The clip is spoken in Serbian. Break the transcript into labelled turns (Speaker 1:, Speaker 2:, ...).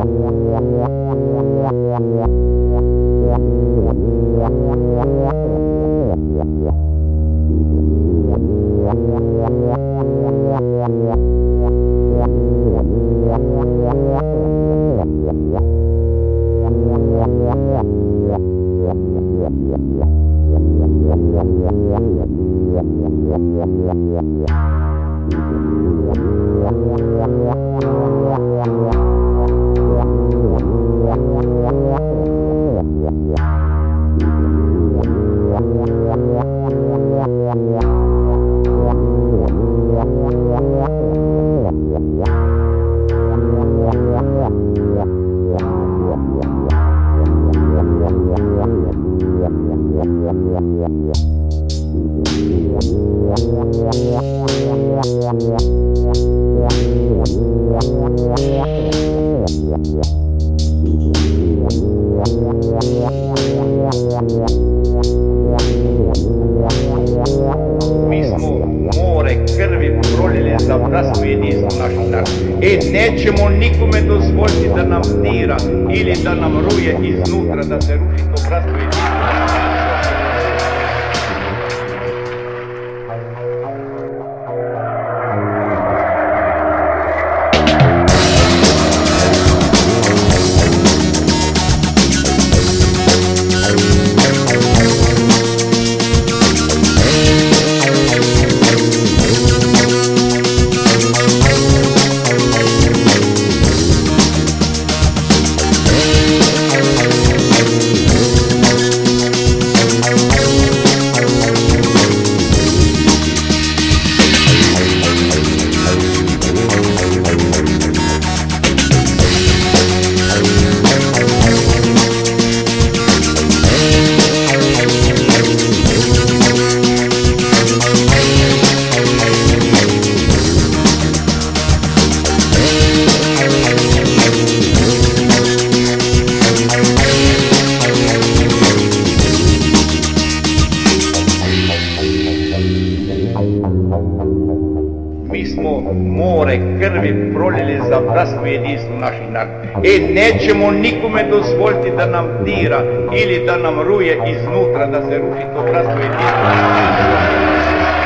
Speaker 1: Nećemo nikome dozvoliti da nam dira ili da nam ruje iznutra, da se ruši to bratstvo jedinstvo. Mi smo more krvi prolili za bratstvo jedinstvo naših naroda. Nećemo nikome dozvoliti da nam dira ili da nam ruje iznutra, da se ruši to bratstvo jedinstvo naših naroda.